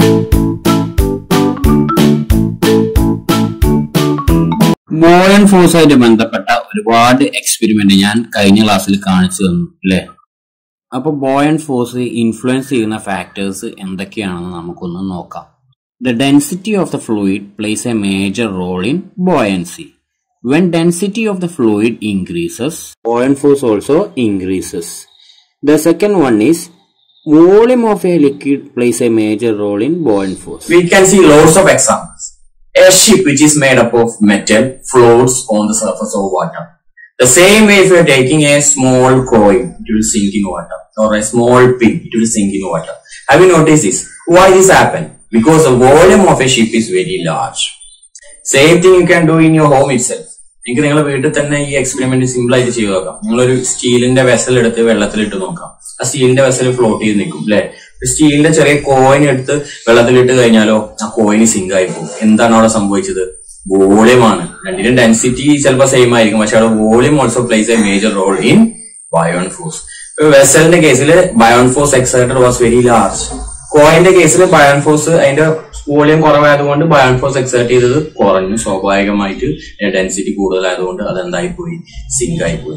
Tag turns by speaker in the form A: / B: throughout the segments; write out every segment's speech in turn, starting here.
A: ബോയൻ ഫോഴ്സായിട്ട് ബന്ധപ്പെട്ട ഒരുപാട് എക്സ്പെരിമെന്റ് ഞാൻ കഴിഞ്ഞ ക്ലാസ്സിൽ കാണിച്ചു തന്നു അല്ലേ? അപ്പൊ ബോയൻ ഫോഴ്സ് ഇൻഫ്ലുവൻസ് ചെയ്യുന്ന ഫാക്ടേഴ്സ് എന്തൊക്കെയാണെന്ന് നമുക്കൊന്ന് നോക്കാം. The density of the fluid plays a major role in buoyancy. When density of the fluid increases, buoyant force also increases. The second one is volume of a liquid plays a major role in buoyant force.
B: We can see lots of examples. A ship which is made up of metal floats on the surface of water. The same way, if you are taking a small coin, it will sink in water, or a small pin, it will sink in water. Have you noticed this? Why this happen? Because the volume of a ship is very large. Same thing you can do in your home itself. നിങ്ങൾക്ക് നിങ്ങളുടെ വീട്ടിൽ തന്നെ ഈ experiment simple ആയിട്ട് ചെയ്ത് നോക്കാം. നിങ്ങളൊരു സ്റ്റീലിന്റെ വെസൽ എടുത്ത് വെള്ളത്തിലിട്ട് നോക്കാം. ആ സ്റ്റീലിന്റെ വെസൽ ഫ്ലോട്ട് ചെയ്ത് നിൽക്കും അല്ലെ? സ്റ്റീലിന്റെ ചെറിയ കോയിൻ എടുത്ത് വെള്ളത്തിലിട്ട് കഴിഞ്ഞാലോ ആ കോയിന് സിങ്ക് ആയി പോകും. എന്താണ് അവിടെ സംഭവിച്ചത്? വോളിയമാണ്. രണ്ടിനും ഡെൻസിറ്റി ചിലപ്പോൾ സെയിം ആയിരിക്കും, പക്ഷെ അവിടെ volume also plays a major role in buoyant force. വെസലിന്റെ കേസിൽ buoyant force excited was very large. കോയിന്റെ കേസിൽ ബയോൺ ഫോഴ്സ് അതിന്റെ വോളിയം കുറവായതുകൊണ്ട് ബയോൺ ഫോഴ്സ് എക്സൈറ്റ് ചെയ്തത് കുറഞ്ഞു. സ്വാഭാവികമായിട്ട് ഡെൻസിറ്റി കൂടുതലായതുകൊണ്ട് അതെന്തായി പോയി? സിങ്ക് ആയി പോയി.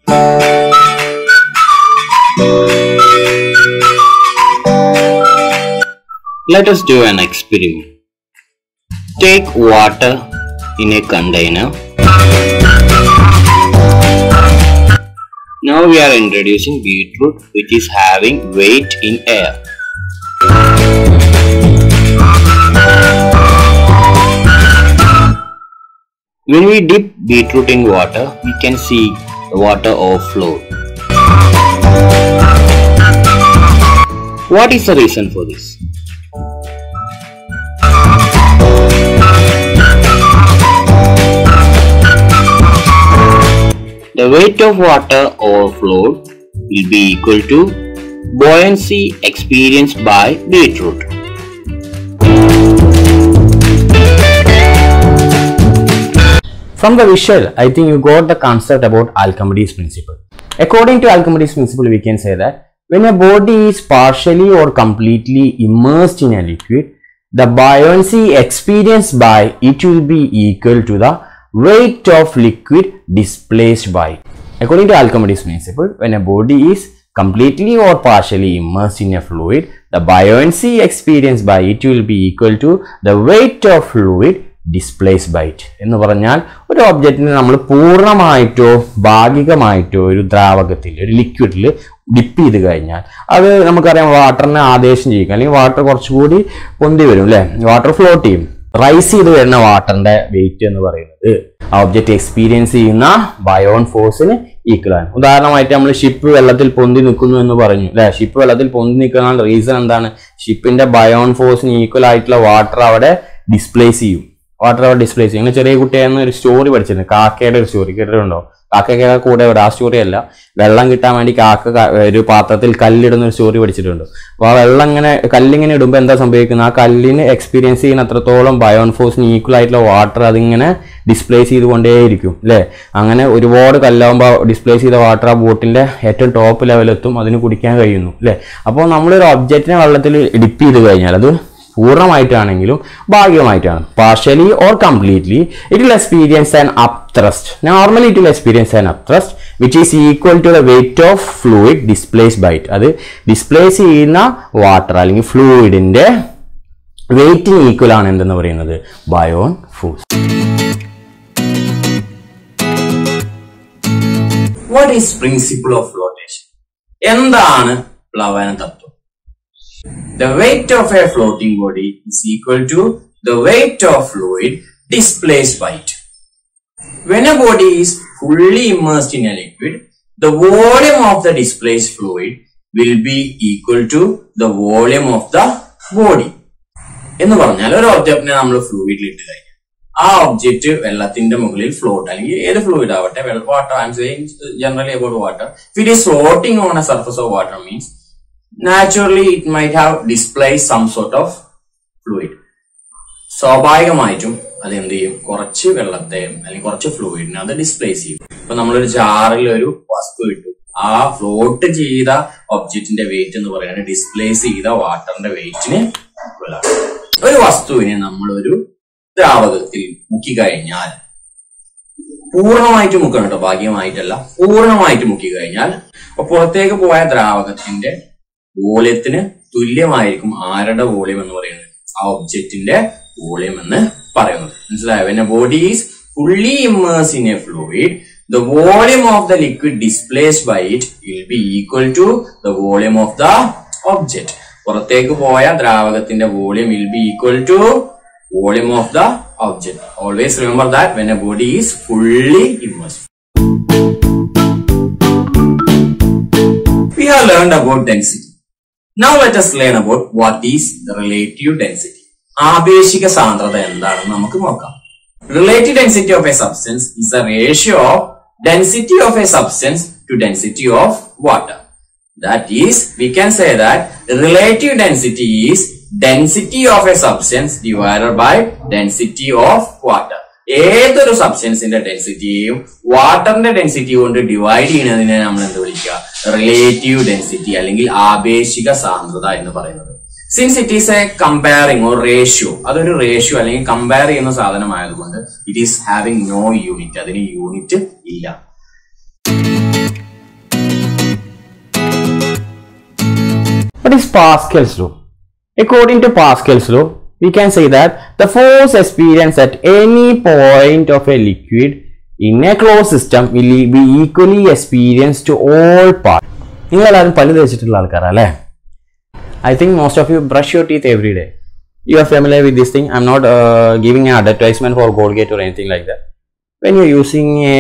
A: Let us do an experiment. Take water in a container. Now we are introducing beetroot, which is having weight in air. When we dip beetroot in water, we can see the water overflow. What is the reason for this? The weight of water overflowed will be equal to buoyancy experienced by beetroot.
C: From the visual, I think you got the concept about Archimedes principle. According to Archimedes principle, we can say that when a body is partially or completely immersed in a liquid, the buoyancy experienced by it will be equal to the weight of liquid displaced by. According to Archimedes principle, when a body is completely or partially immersed in a fluid, the buoyancy experienced by it will be equal to the weight of fluid displaced by it. എന്ന് പറഞ്ഞാൽ ഒരു ഒബ്ജക്റ്റിനെ നമ്മൾ പൂർണ്ണമായിട്ടോ ഭാഗികമായിട്ടോ ഒരു ദ്രാവകത്തിൽ ഒരു ലിക്വിഡിൽ dip ചെയ്ത് കഴിഞ്ഞാൽ അത് നമുക്കറിയാം വാട്ടറിനെ ആദേശം ചെയ്യിക്കും, അല്ലെങ്കിൽ വാട്ടർ കുറച്ചുകൂടി പൊന്തി വരും അല്ലെ, വാട്ടർ ഫ്ലോട്ട് ചെയ്യും. റൈസ് ചെയ്ത് വരുന്ന വാട്ടറിന്റെ വെയിറ്റ് എന്ന് പറയുന്നത് ആ ഒബ്ജക്റ്റ് എക്സ്പീരിയൻസ് ചെയ്യുന്ന ബയോൺ ഫോഴ്സിന് ഈക്വൽ ആണ്. ഉദാഹരണമായിട്ട് നമ്മൾ ഷിപ്പ് വെള്ളത്തിൽ പൊന്തി നിൽക്കുന്നു എന്ന് പറഞ്ഞു അല്ലെ. ഷിപ്പ് വെള്ളത്തിൽ പൊന്തി നിൽക്കുന്ന റീസൺ എന്താണ്? ഷിപ്പിന്റെ ബയോൺ ഫോഴ്സിന് ഈക്വൽ ആയിട്ടുള്ള വാട്ടർ അവിടെ ഡിസ്പ്ലേസ് ചെയ്യും. വാട്ടർ അവിടെ ഡിസ്പ്ലേസ് ചെയ്യും. അങ്ങനെ ചെറിയ കുട്ടിയായിരുന്നു ഒരു സ്റ്റോറി പഠിച്ചിട്ടുണ്ട്, കാക്കയുടെ ഒരു സ്റ്റോറി കേട്ടിട്ടുണ്ടോ? കാക്കയുടെ കൂടെ ആ സ്റ്റോറി അല്ല, വെള്ളം കിട്ടാൻ വേണ്ടി കാക്ക ഒരു പാത്രത്തിൽ കല്ലിടുന്ന ഒരു സ്റ്റോറി പഠിച്ചിട്ടുണ്ട്. അപ്പോൾ ആ വെള്ളം ഇങ്ങനെ കല്ലിങ്ങനെ ഇടുമ്പോൾ എന്താ സംഭവിക്കുന്നത്? ആ കല്ലിന് എക്സ്പീരിയൻസ് ചെയ്യുന്ന അത്രത്തോളം ബയോൺ ഫോഴ്സിന് ഈക്വൽ ആയിട്ടുള്ള വാട്ടർ അതിങ്ങനെ ഡിസ്പ്ലേസ് ചെയ്തുകൊണ്ടേയിരിക്കും അല്ലേ. അങ്ങനെ ഒരുപാട് കല്ലാകുമ്പോൾ ഡിസ്പ്ലേസ് ചെയ്ത വാട്ടർ ആ ബോട്ടിന്റെ ഏറ്റവും ടോപ്പ് ലെവലെത്തും, അതിന് കുടിക്കാൻ കഴിയുന്നു അല്ലേ. അപ്പോൾ നമ്മളൊരു ഒബ്ജക്റ്റിനെ വെള്ളത്തിൽ ഡിപ്പ് ചെയ്ത് കഴിഞ്ഞാൽ അത് പൂർണ്ണമായിട്ടാണെങ്കിലും ഭാഗികമായിട്ടാണ്, partially or completely, it will experience an upthrust. Normally it will experience an upthrust which is equal to the weight of fluid displaced by it. അത് ഡിസ്പ്ലേസ് ചെയ്യുന്ന വാട്ടർ അല്ലെങ്കിൽ ഫ്ലൂയിഡിന്റെ വെയിറ്റിന് ഈക്വൽ ആണ് എന്തെന്ന് പറയുന്നത്? Buoyant force.
B: What is principle of flotation? എന്താണ് പ്ലവന തത്വം? The weight of a floating body is equal to the weight of fluid displaced by it. When a body is fully immersed in a liquid, the volume of the displaced fluid will be equal to the volume of the body. എന്ന് പറഞ്ഞാൽ ഒരു ഒബ്ജക്റ്റിനെ നമ്മൾ ഫ്ലൂയിഡിൽ ഇട്ട് കഴിഞ്ഞാൽ ആ object വെള്ളത്തിന്റെ മുകളിൽ ഫ്ലോട്ട്, അല്ലെങ്കിൽ ഏത് ഫ്ലൂയിഡ് ആവട്ടെ, water, I am saying generally about water. If it is floating on a surface of water means naturally it might have displaced some sort of fluid. സ്വാഭാവികമായിട്ടും അത് എന്ത് ചെയ്യും? കുറച്ച് വെള്ളത്തെയും അല്ലെങ്കിൽ കുറച്ച് ഫ്ലൂയിഡിനെ അത് ഡിസ്പ്ലേസ് ചെയ്യും. ഇപ്പൊ നമ്മളൊരു ജാറിൽ ഒരു വസ്തു ഇട്ടു, ആ ഫ്ലോട്ട് ചെയ്ത ഒബ്ജക്റ്റിന്റെ വെയിറ്റ് എന്ന് പറയുന്നത് ഡിസ്പ്ലേസ് ചെയ്ത വാട്ടറിന്റെ വെയിറ്റിന് ഈക്വൽ ആണ്. ഒരു വസ്തുവിനെ നമ്മളൊരു ദ്രാവകത്തിൽ മുക്കിക്കഴിഞ്ഞാൽ, പൂർണ്ണമായിട്ട് മുക്കണം കേട്ടോ, ഭാഗികമായിട്ടല്ല, പൂർണ്ണമായിട്ട് മുക്കിക്കഴിഞ്ഞാൽ പുറത്തേക്ക് പോയ ദ്രാവകത്തിന്റെ വോളിയത്തിന് തുല്യമായിരിക്കും ആരുടെ വോളിയം എന്ന് പറയുന്നത്, ആ ഒബ്ജക്റ്റിന്റെ വോളിയം എന്ന് പറയുന്നത്. മനസ്സിലായോ? When a body is fully immersed in a fluid, the volume of the liquid displaced by it will be equal to the volume of the object. പുറത്തേക്ക് പോയ ദ്രാവകത്തിന്റെ volume will be equal to volume of the object. Always remember that when a body is fully immersed. We have learned about density. Now let us learn about what is relative density. ആപേക്ഷിക സാന്ദ്രത എന്താണെന്ന് നമുക്ക് നോക്കാം. Relative density of a substance is the ratio of density of a substance to density of water. That is, we can say that relative density is density of a substance divided by density of water. ഏതൊരു സബ്സ്റ്റൻസിന്റെ ഡെൻസിറ്റിയെയും വാട്ടറിന്റെ density കൊണ്ട് divide ചെയ്യുന്നതിനെ നമ്മൾ എന്ത് വിളിക്കുക? Relative density അല്ലെങ്കിൽ ആപേക്ഷിക സാന്ദ്രത എന്ന് പറയുന്നത്. Since it is a comparing or ratio, അതൊരു റേഷ്യോ അല്ലെങ്കിൽ കമ്പയർ ചെയ്യുന്ന സാധനമായതുകൊണ്ട് it is having no unit, അതിന് യൂണിറ്റ് ഇല്ല.
C: What is Pascal's law? According to Pascal's law, we can say that the force experienced at any point of a liquid in a closed system will be equally experienced to all parts. നിങ്ങൾ എല്ലാവരും പല്ല് തേച്ചിട്ടുള്ള ആൾക്കാരല്ലേ? I think most of you brush your teeth every day. You are familiar with this thing. I'm not giving an advertisement for Colgate or anything like that. When you're using a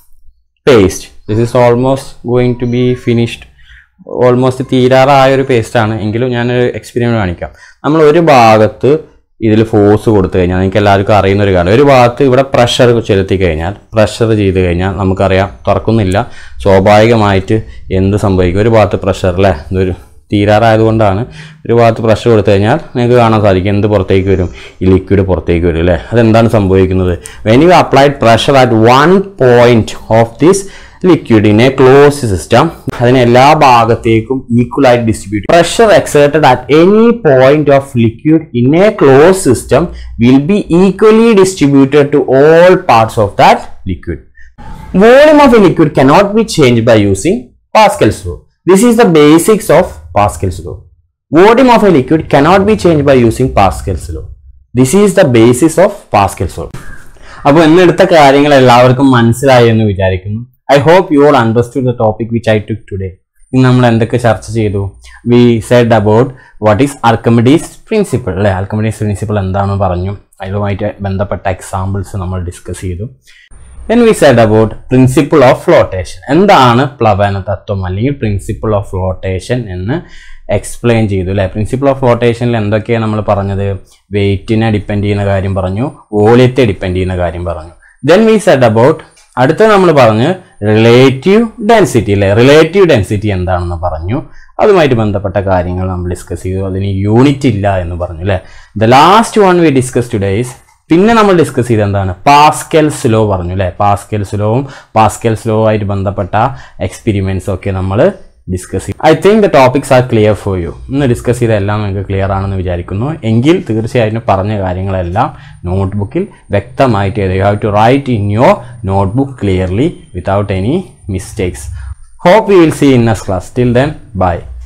C: paste, this is almost going to be finished. Almost തീരാറായ ഒരു പേസ്റ്റാണ്, എങ്കിലും ഞാനൊരു experiment കാണിക്കാം. നമ്മൾ ഒരു ഭാഗത്ത് ഇതിൽ ഫോഴ്സ് കൊടുത്തു കഴിഞ്ഞാൽ, നിങ്ങൾക്ക് എല്ലാവർക്കും അറിയുന്ന ഒരു കാര്യം, ഒരു ഭാഗത്ത് ഇവിടെ പ്രഷർ ചെലുത്തി കഴിഞ്ഞാൽ, പ്രഷർ ചെയ്ത് കഴിഞ്ഞാൽ നമുക്കറിയാം തുറക്കുന്നില്ല. സ്വാഭാവികമായിട്ട് എന്ത് സംഭവിക്കും? ഒരു ഭാഗത്ത് പ്രഷർ അല്ലേ, ഇതൊരു തീരാറായതുകൊണ്ടാണ്. ഒരു ഭാഗത്ത് പ്രഷർ കൊടുത്തു കഴിഞ്ഞാൽ നിങ്ങൾക്ക് കാണാൻ സാധിക്കും എന്ത് പുറത്തേക്ക് വരും? ഈ ലിക്വിഡ് പുറത്തേക്ക് വരും അല്ലേ. അതെന്താണ് സംഭവിക്കുന്നത്? When you applied pressure at one point of this liquid in a closed system, അതിനെ എല്ലാ ഭാഗത്തേക്കും ഈക്വൽ ആയിട്ട് distribute. Pressure exerted at any point of liquid in a closed system will be equally distributed to all parts of that liquid. Volume of a liquid cannot be changed by using Pascal's law. This is the basics of Pascal's law. Volume of a liquid cannot be changed by using Pascal's law. This is the basis of Pascal's law. അപ്പോൾ ഇന്നെടുത്ത കാര്യങ്ങൾ എല്ലാവർക്കും മനസ്സിലായി എന്ന് വിചാരിക്കുന്നു. I hope you all understood the topic which I took today. ഇന്ന് നമ്മൾ എന്തൊക്കെ ചർച്ച ചെയ്തു? We said about what is Archimedes principle അല്ലേ. Archimedes principle എന്താണെന്ന് പറഞ്ഞു, അതുമായിട്ട് ബന്ധപ്പെട്ട എക്സാമ്പിൾസ് നമ്മൾ ഡിസ്കസ് ചെയ്തു. Then we said about principle of flotation. എന്താണ് പ്ലവന തത്വം അല്ലെങ്കിൽ പ്രിൻസിപ്പിൾ ഓഫ് ഫ്ലോട്ടേഷൻ എന്ന് എക്സ്പ്ലെയിൻ ചെയ്തു അല്ലേ. പ്രിൻസിപ്പിൾ ഓഫ് ഫ്ലോട്ടേഷനിൽ എന്തൊക്കെയാണ് നമ്മൾ പറഞ്ഞത്? വെയിറ്റിനെ ഡിപ്പെൻഡ് ചെയ്യുന്ന കാര്യം പറഞ്ഞു, വോളിയത്തെ ഡിപ്പെൻഡ് ചെയ്യുന്ന കാര്യം പറഞ്ഞു. Then we said about, അടുത്ത നമ്മൾ പറഞ്ഞ് റിലേറ്റീവ് ഡെൻസിറ്റി അല്ലേ. റിലേറ്റീവ് ഡെൻസിറ്റി എന്താണെന്ന് പറഞ്ഞു, അതുമായിട്ട് ബന്ധപ്പെട്ട കാര്യങ്ങൾ നമ്മൾ ഡിസ്കസ് ചെയ്തു. അതിന് യൂണിറ്റ് ഇല്ല എന്ന് പറഞ്ഞു അല്ലേ. The last one we discuss today is, പിന്നെ നമ്മൾ ഡിസ്കസ് ചെയ്ത് എന്താണ്? പാസ്കൽസ് ലോ പറഞ്ഞു അല്ലേ. പാസ്കൽസ് ലോവും പാസ്കൽസ് ലോ ആയിട്ട് ബന്ധപ്പെട്ട എക്സ്പെരിമെന്റ്സ് ഒക്കെ നമ്മൾ ഡിസ്കസ് ചെയ്യും. I think the topics are clear for you. ഇന്ന് ഡിസ്കസ് ചെയ്ത എല്ലാം നിങ്ങൾക്ക് ക്ലിയർ ആണെന്ന് വിചാരിക്കുന്നു. എങ്കിൽ തീർച്ചയായിട്ടും പറഞ്ഞ കാര്യങ്ങളെല്ലാം നോട്ട്ബുക്കിൽ വ്യക്തമായിട്ട് you have to write in your notebook clearly without any mistakes. Hope we will see in next class. Till then, bye.